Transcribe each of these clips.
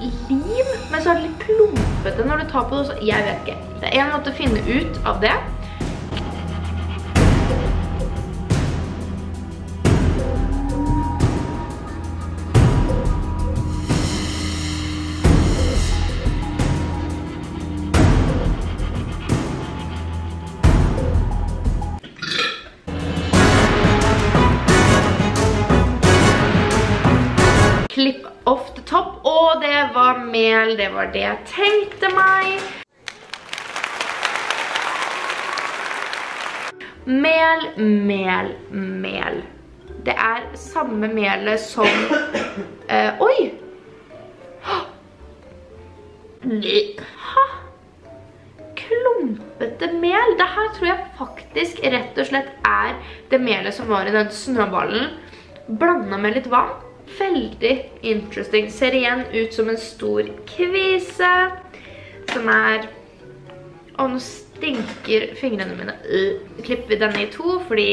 lim, men så er det litt plumpete når du tar på det også. Jeg vet ikke. Det er en måte å finne ut av det. Klipp off the top, og det var mel, det var det jeg tenkte meg. Mel, mel, mel. Det er samme melet som... oi! Klumpete mel. Dette tror jeg faktisk rett og slett er det melet som var i den snøballen, blandet med litt vann. Veldig interesting. Ser igjen ut som en stor kvise, som er... Å, nå stinker fingrene mine. Klipper vi denne i to, fordi...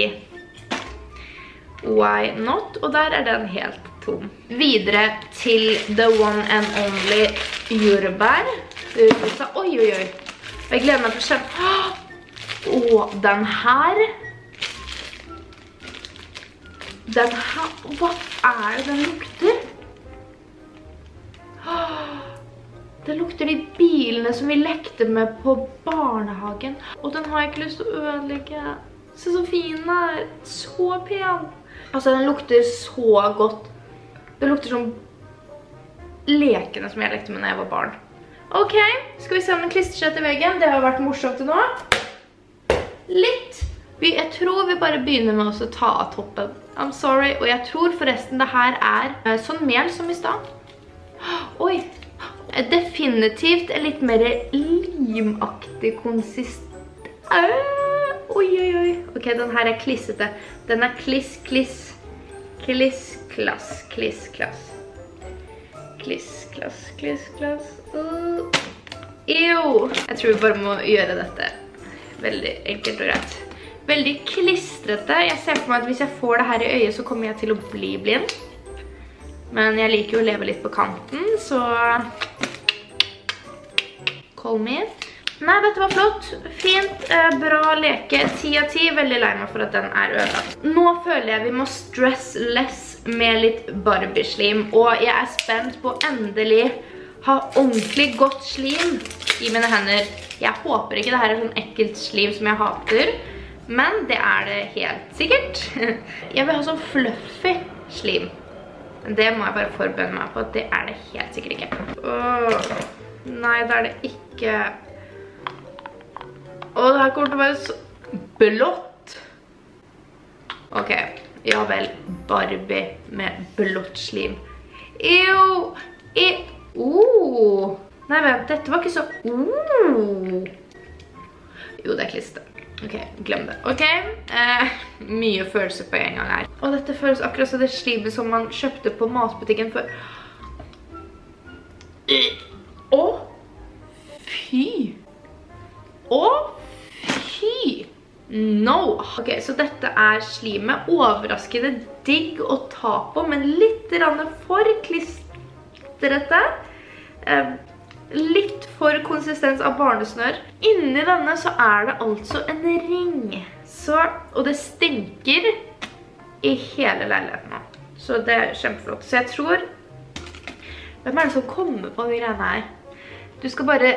Why not? Og der er den helt tom. Videre til the one and only jordbær. Oi, oi, oi. Jeg gleder meg til å kjenne... Å, den her... Den her, hva er det den lukter? Det lukter de bilene som vi lekte med på barnehagen. Og den har jeg ikke lyst til å ødelegge. Se så fin den er, så pen. Altså den lukter så godt. Det lukter som lekene som jeg lekte med når jeg var barn. Ok, skal vi se om den klistrer seg til veggen. Det har vært morsomt til nå. Litt. Jeg tror vi bare begynner med å ta av toppen. I'm sorry. Og jeg tror forresten det her er sånn mel som i sted. Oi. Definitivt litt mer limaktig konsistent. Oi, oi, oi. Ok, den her er klissete. Den er kliss, kliss. Kliss, klass, kliss, klass. Kliss, klass, kliss, klass. Jo. Jeg tror vi bare må gjøre dette veldig enkelt og greit. Veldig klistrete. Jeg ser for meg at hvis jeg får det her i øyet, så kommer jeg til å bli blind. Men jeg liker jo å leve litt på kanten, så... Call me. Nei, dette var flott. Fint, bra leke. 10 av 10. Veldig lei meg for at den er ødelagt. Nå føler jeg vi må stress less med litt Barbie-slim, og jeg er spent på å endelig ha ordentlig godt slim i mine hender. Jeg håper ikke det her er sånn ekkelt slim som jeg hater, men det er det helt sikkert. Jeg vil ha sånn fluffy slim. Det må jeg bare forberede meg på, at det er det helt sikkert ikke. Nei, det er det ikke. Det her kommer til å være så blått. Ok, ja vel, Barbie med blått slim. Nei, vent, dette var ikke så... Jo, det er klistret. Ok, glem det. Ok, mye følelse på en gang her. Og dette føles akkurat som det slimet som man kjøpte på matbutikken før. Fy! Fy! No! Ok, så dette er slimet. Overraskende digg å ta på, men litt for klistrete. Litt for konsistens av barnesnør. Inni denne så er det altså en ring. Og det stinker i hele leiligheten nå. Så det er kjempeflott. Så jeg tror... Hvem er det som kommer på de greiene her? Du skal bare...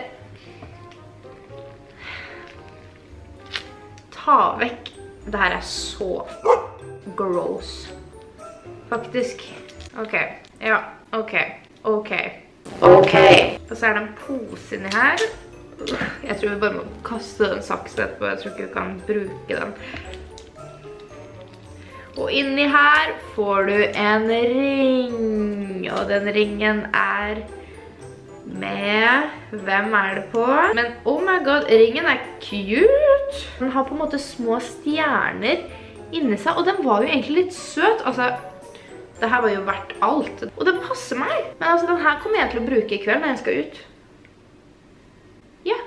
Ta vekk. Det her er så gross. Faktisk. Ok. Ja, ok. Ok. Ok. Og så er det en pose inni her. Jeg tror vi bare må kaste den saksen etterpå. Jeg tror ikke vi kan bruke den. Og inni her får du en ring. Og den ringen er med... Hvem er det på? Men oh my god, ringen er cute. Den har på en måte små stjerner inni seg. Og den var jo egentlig litt søt. Altså... Det her var jo verdt alt. Og den passer meg. Men altså, den her kommer jeg til å bruke i kveld når jeg skal ut. Ja.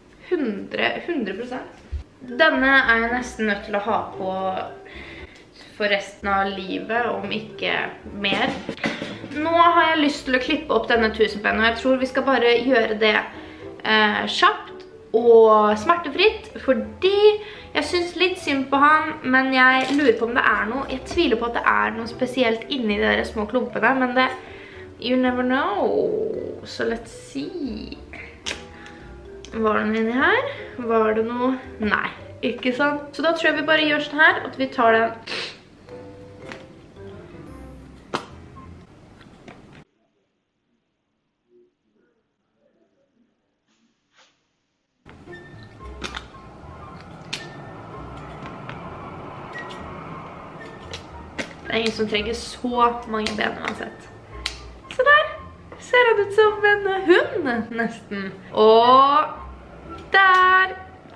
100%. Denne er jeg nesten nødt til å ha på for resten av livet, om ikke mer. Nå har jeg lyst til å klippe opp denne 1000-pennen, og jeg tror vi skal bare gjøre det kjapt og smertefritt, fordi jeg synes litt synd på han, men jeg lurer på om det er noe, jeg tviler på at det er noe spesielt inni de der små klumpene, men det, you never know, så let's see. Var det noe inni her? Var det noe? Nei, ikke sant? Så da tror jeg vi bare gjør sånn her, at vi tar den. Det er ingen som trenger så mange ben uansett. Så der ser han ut som en hund, nesten. Og der.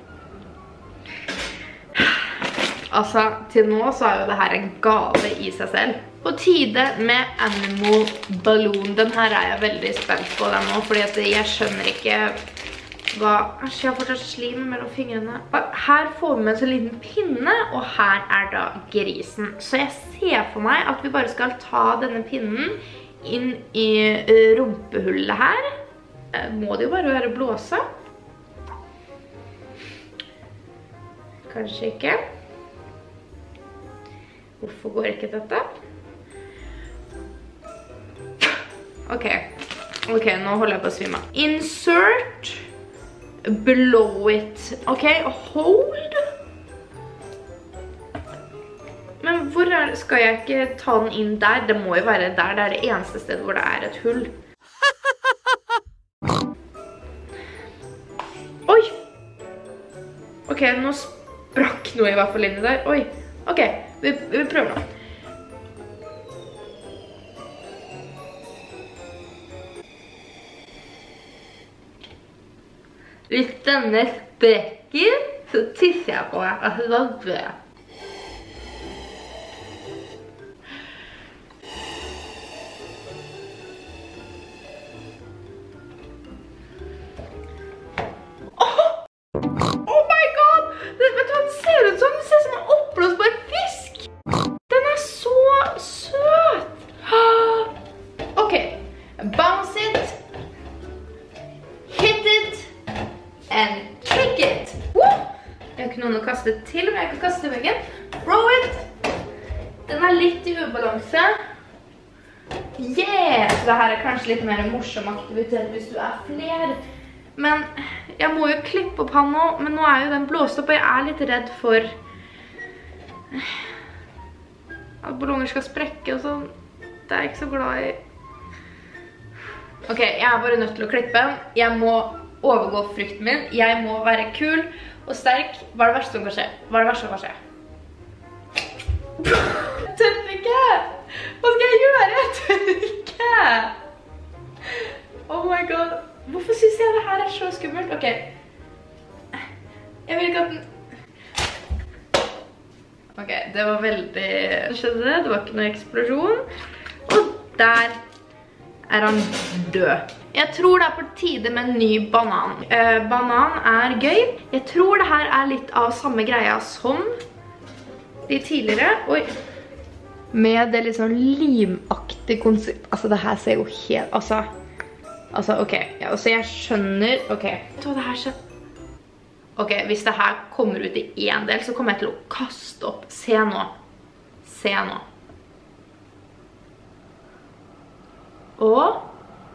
Altså, til nå så er jo det her en gave i seg selv. På tide med Animal Balloon. Den her er jeg veldig spent på den nå, fordi at jeg skjønner ikke hva... Æsj, jeg har fortsatt slim mellom fingrene. Her får vi med en så liten pinne, og her er da grisen. Så jeg ser for meg at vi bare skal ta denne pinnen inn i rumpehullet her. Må det jo bare være blåse. Kanskje ikke. Hvorfor går ikke dette? Ok, nå holder jeg på å svime. Insert, blow it. Ok, hold. Men hvor skal jeg ikke ta den inn der? Det må jo være der, det er det eneste stedet hvor det er et hull. Oi! Ok, nå sprakk noe i hvert fall inni der. Oi, ok, vi prøver nå. Hvis denne sprekker, så tisser jeg på deg. Altså, da dør jeg. Oh my god! Vet du hva den ser ut som? Den ser ut som en oppblåsbar fisk. Den er så søt. Ok, bounce it. Hit it. And kick it. Jeg har ikke noen å kaste til, men jeg kan kaste til veggen. Throw it. Den er litt i ubalanse. Yeah! Så det her er kanskje litt mer morsom aktivitet hvis du er flere. Men jeg må jo klippe opp han nå, men nå er jo den blåst opp, og jeg er litt redd for at ballonger skal sprekke og sånn. Det er jeg ikke så glad i. Ok, jeg er bare nødt til å klippe den. Jeg må overgå frykten min. Jeg må være kul og sterk. Hva er det verste som kan skje? Hva er det verste som kan skje? Jeg tør ikke! Hva skal jeg gjøre? Jeg tør ikke! Oh my god. Hvorfor synes jeg det her er så skummelt? Ok. Jeg vil ikke at den... Ok, det var veldig... Skjedde det? Det var ikke noe eksplosjon. Og der er han død. Jeg tror det er på tide med en ny banan. Banan er gøy. Jeg tror det her er litt av samme greia som de tidligere. Oi. Med det litt sånn limaktig konsept. Altså, det her ser jo helt... Altså, ok. Ja, altså, jeg skjønner... Ok. Vet du hva det her skjer? Ok, hvis det her kommer ut i en del, så kommer jeg til å kaste opp. Se nå. Se nå. Og...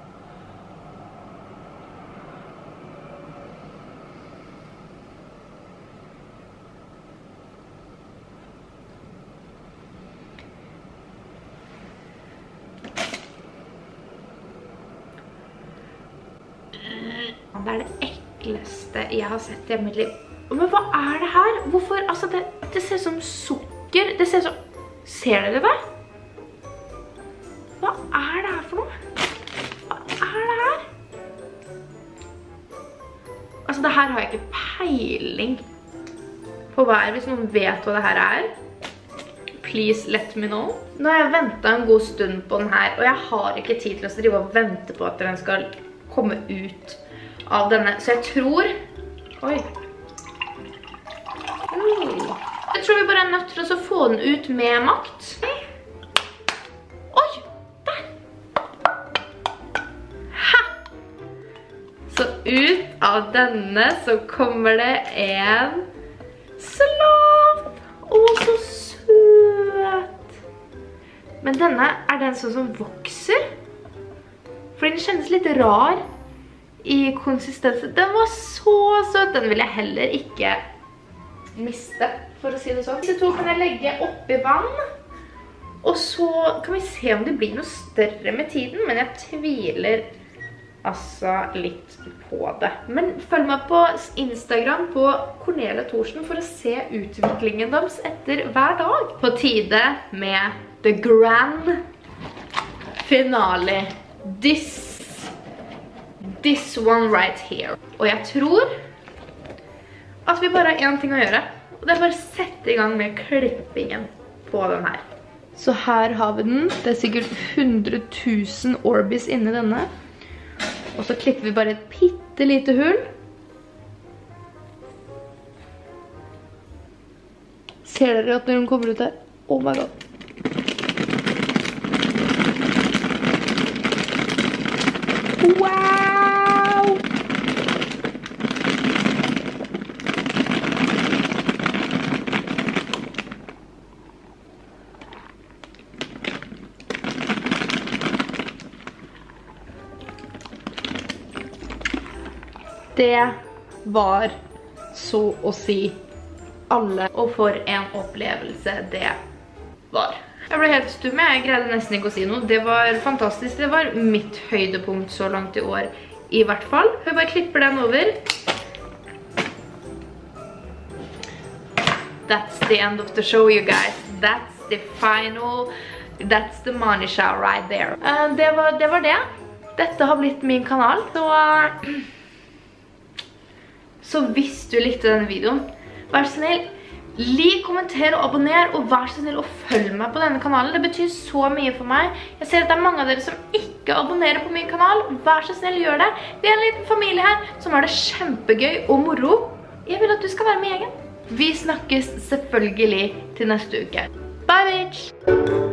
Det er det ekleste jeg har sett i mitt liv. Men hva er det her? Hvorfor? Altså, det ser som sukker. Det ser som... Ser dere det? Hva er det her for noe? Hva er det her? Altså, det her har jeg ikke peiling på hva er. Hvis noen vet hva det her er, please let me know. Nå har jeg ventet en god stund på den her, og jeg har ikke tid til å drive og vente på at den skal komme ut av denne, så jeg tror... Oi. Jeg Jeg tror vi bare nødt til å få den ut med makt. Oi, der! Ha! Så ut av denne så kommer det en slav. Å, så søt. Men denne den sånn som vokser. Fordi den kjennes litt rar i konsistensen. Den var så søt. Den vil jeg heller ikke miste, for å si det sånn. Disse to kan jeg legge oppi vann. Og så kan vi se om det blir noe større med tiden. Men jeg tviler altså litt på det. Men følg meg på Instagram på Cornelia Thorsen for å se utviklingen deres etter hver dag. På tide med the grand finale. This one right here. Og jeg tror at vi bare har en ting å gjøre. Og det bare å sette i gang med klippingen på den her. Så her har vi den. Det sikkert 100 000 Orbis inni denne. Og så klipper vi bare et pittelite hull. Ser dere at når den kommer ut her? Oh my god. Wow! Det var så å si alle, og for en opplevelse det var. Jeg ble helt stum, jeg greide nesten ikke å si noe. Det var fantastisk. Det var mitt høydepunkt så langt i år, i hvert fall. Jeg bare klipper den over. That's the end of the show, you guys. That's the final, that's the money shot right there. Det var det. Dette har blitt min kanal. Så hvis du likte denne videoen, vær så snill, lik, kommenter og abonner, og vær så snill og følg meg på denne kanalen. Det betyr så mye for meg. Jeg ser at det er mange av dere som ikke abonnerer på min kanal. Vær så snill, gjør det. Vi er en liten familie her som har det kjempegøy og moro. Jeg vil at du skal være med i gjengen. Vi snakkes selvfølgelig til neste uke. Bye, bitch!